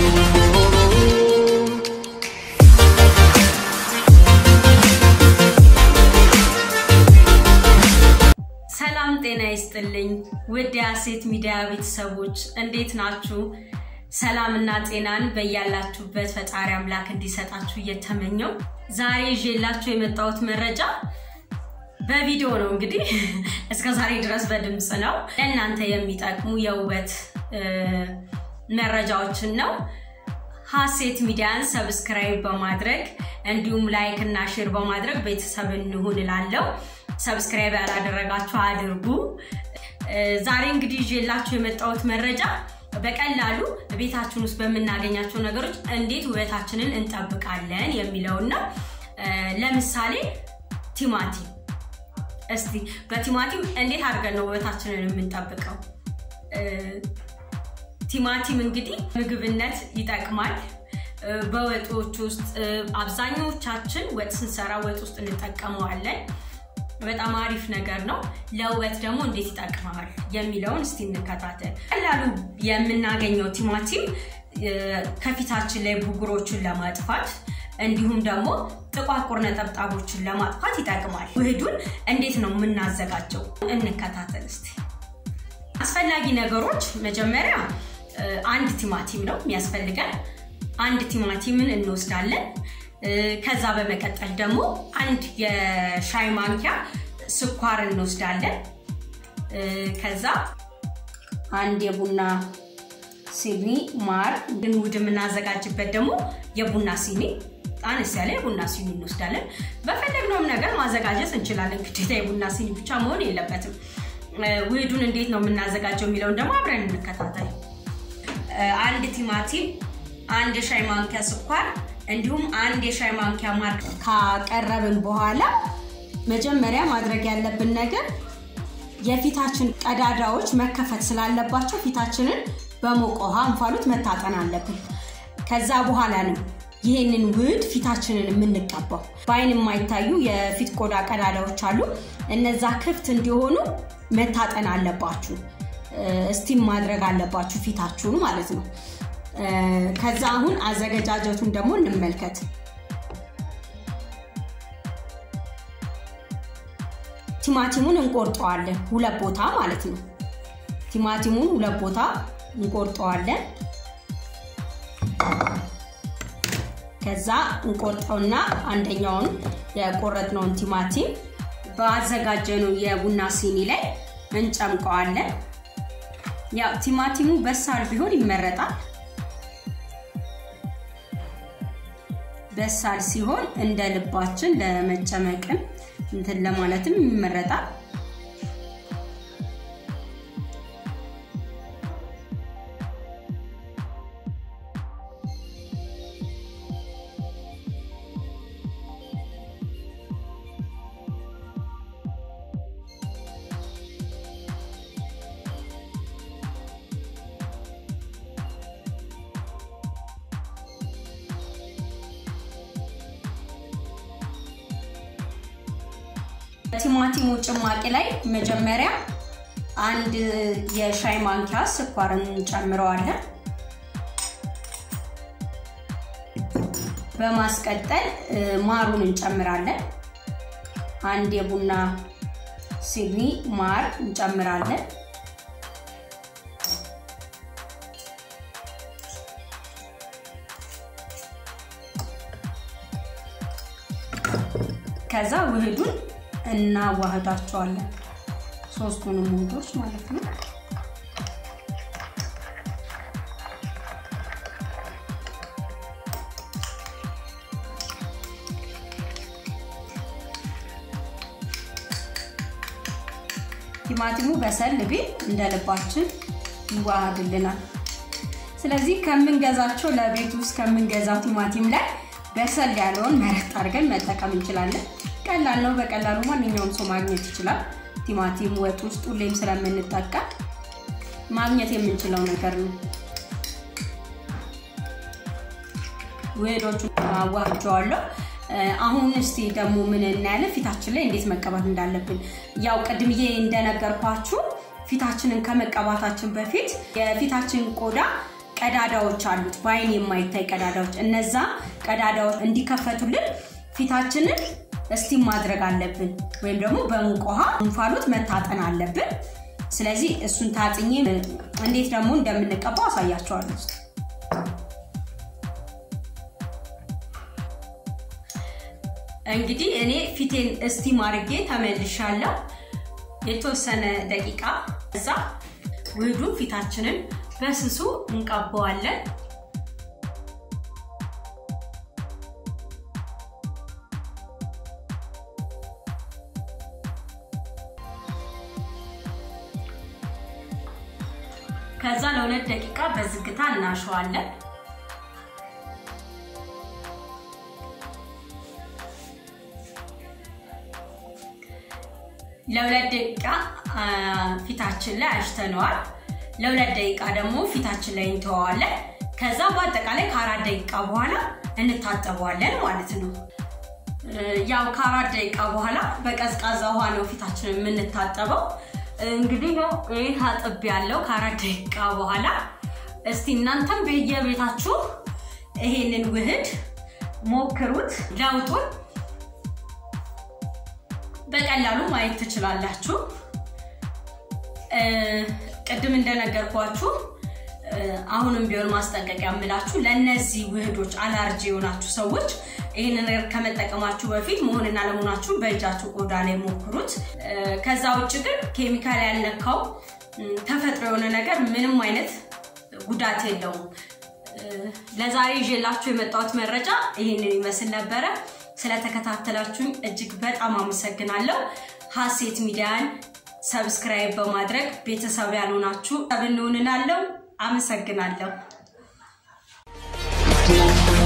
ጤና ይስጥልኝ ውድ የአሴት ሚዲያ ቤተሰቦች እንዴት ናችሁ ሰላምና ጤናን በእያላችሁበት ፈጣሪ አምላክ እንዲሰጣችሁ እየተመኘው ዛሬ ይዤላችሁ የመጣሁት መረጃ በቪዲዮ ነው እንግዲህ እስከ ዛሬ ድረስ በድምጽ ነው ለእናንተ የሚጠቅሙ የውበት መረጃዎችን ነው ሀሴት ሚዲያን ሰብስክራይብ በማድረግ እንዲሁም ላይክ እና ሼር በማድረግ ቤተሰብ እንሁን እላለሁ ሰብስክራይብ ያላደረጋችሁ አድርጉ ዛሬ እንግዲህ ይዤላችሁ የመጣሁት መረጃ በቀላሉ ቤታችን ውስጥ በመናገኛቸው ነገሮች እንዴት ውበታችንን እንጠብቃለን የሚለውና ለምሳሌ ቲማቲም እስቲ በቲማቲም እንዴት አድርገን ነው ውበታችንን የምንጠብቀው ቲማቲም እንግዲህ ምግብነት ይጠቅማል በወጦች ውስጥ አብዛኞቻችን ወጥ ስንሰራ ወጥ ውስጥ እንጠቀመዋለን በጣም አሪፍ ነገር ነው ለውበት ደግሞ እንዴት ይጠቅማል የሚለውን እስቲ እንከታተል ቀላሉ የምናገኘው ቲማቲም ከፊታችን ላይ ቡግሮችን ለማጥፋት እንዲሁም ደግሞ ጥቋቁር ነጠብጣቦችን ለማጥፋት ይጠቅማል ውህዱን እንዴት ነው የምናዘጋጀው እንከታተል እስቲ አስፈላጊ ነገሮች መጀመሪያ አንድ ቲማቲም ነው የሚያስፈልገን አንድ ቲማቲምን እንወስዳለን ከዛ በመቀጠል ደግሞ አንድ የሻይ ማንኪያ ስኳር እንወስዳለን ከዛ አንድ የቡና ሲኒ ማር ግን ውድ ምናዘጋጅበት ደግሞ የቡና ሲኒ አነስ ያለ የቡና ሲኒ እንወስዳለን በፈለግነው ነገር ማዘጋጀት እንችላለን ግዴታ የቡና ሲኒ ብቻ መሆን የለበትም ውህዱን እንዴት ነው የምናዘጋጀው የሚለውን ደግሞ አብረን እንከታተል አንድ ቲማቲም አንድ ሻይ ማንኪያ ስኳር እንዲሁም አንድ የሻይ ማንኪያ ማር ካቀረብን በኋላ መጀመሪያ ማድረግ ያለብን ነገር የፊታችን ቀዳዳዎች መከፈት ስላለባቸው ፊታችንን በሞቀ ውሃ እንፋሎት መታጠን አለብን ከዛ በኋላ ነው ይሄንን ውህድ ፊታችንን የምንቀባው ባይን የማይታዩ የፊት ቆዳ ቀዳዳዎች አሉ እነዛ ክፍት እንዲሆኑ መታጠን አለባችሁ ስቲም ማድረግ አለባችሁ ፊታችሁን ማለት ነው ከዛ አሁን አዘገጃጀቱን ደግሞ እንመልከት ቲማቲሙን እንቆርጠዋለን ሁለት ቦታ ማለት ነው ቲማቲሙን ሁለት ቦታ እንቆርጠዋለን ከዛ እንቆርጠውና አንደኛውን የቆረጥነውን ቲማቲም ባዘጋጀነው የቡና ሲኒ ላይ እንጨምቀዋለን ያው ቲማቲሙ በሳል ቢሆን ይመረጣል በሳል ሲሆን እንደ ልባችን ለመጨመቅም እንትን ለማለትም ይመረጣል ቲማቲሙ ጭማቂ ላይ መጀመሪያ አንድ የሻይ ማንኪያ ስኳርን እንጨምረዋለን በማስቀጠል ማሩን እንጨምራለን አንድ የቡና ሲኒ ማር እንጨምራለን ከዛ ውህዱን እና ዋህዳቸዋለን ሶስቱንም ውህዶች ማለት ነው ቲማቲሙ በሰል ቢል እንደልባችን ይዋሃድልናል ስለዚህ ከምንገዛቸው ለቤት ውስጥ ከምንገዛው ቲማቲም ላይ በሰል ያለውን መረጥ አድርገን መጠቀም እንችላለን ቀላል ነው በቀላሉ ማንኛውም ሰው ማግኘት ይችላል ቲማቲም ወጥ ውስጥ ሁሌም ስለምንጠቀም ማግኘት የምንችለው ነገር ነው ውህዶቹን አዋህጃለሁ አሁን እስቲ ደግሞ ምን እናያለን ፊታችን ላይ እንዴት መቀባት እንዳለብን ያው ቀድምዬ እንደነገርኳችሁ ፊታችንን ከመቀባታችን በፊት የፊታችን ቆዳ ቀዳዳዎች አሉት ባይን የማይታይ ቀዳዳዎች እነዛ ቀዳዳዎች እንዲከፈቱልን ፊታችንን እስቲም ማድረግ አለብን ወይም ደግሞ በሙቅ ውሃ እንፋሎት መታጠን አለብን ስለዚህ እሱን ታጥኜ እንዴት ደግሞ እንደምንቀባው አሳያችኋለሁ እንግዲህ እኔ ፊቴን እስቲም አድርጌ ተመልሻለሁ የተወሰነ ደቂቃ እዛ ውህዱ ፊታችንን በስሱ እንቀባዋለን ከዛ ለ2 ደቂቃ በዝግታ እናሸዋለን ለ2 ደቂቃ ፊታችን ላይ አሽተነዋል ለ2 ደቂቃ ደግሞ ፊታችን ላይ እንተዋለን ከዛ በአጠቃላይ ከ4 ደቂቃ በኋላ እንታጠበዋለን ማለት ነው ያው ከ4 ደቂቃ በኋላ በቀዝቃዛ ውሃ ነው ፊታችንን የምንታጠበው እንግዲህ ነው ታጥብ ያለው ከ4 ደቂቃ በኋላ እስቲ እናንተም በየቤታችሁ ይሄንን ውህድ ሞክሩት ለውጡን በቀላሉ ማየት ትችላላችሁ ቀድም እንደነገርኳችሁ አሁንም ቢሆን ማስጠንቀቂያ አምላችሁ ለነዚህ ውህዶች አለርጂ የሆናችሁ ሰዎች ይሄን ነገር ከመጠቀማችሁ በፊት መሆንና ለመሆናችሁ በእጃችሁ ቆዳ ላይ ሞክሩት ከዛ ውጭ ግን ኬሚካል ያልነካው ተፈጥሮ የሆነ ነገር ምንም አይነት ጉዳት የለውም ለዛሬ ይዤላችሁ የመጣሁት መረጃ ይሄንን ይመስል ነበር ስለተከታተላችሁኝ እጅግ በጣም አመሰግናለሁ ሀሴት ሚዲያን ሰብስክራይብ በማድረግ ቤተሰብ ያልሆናችሁ አብነውንናለው አመሰግናለሁ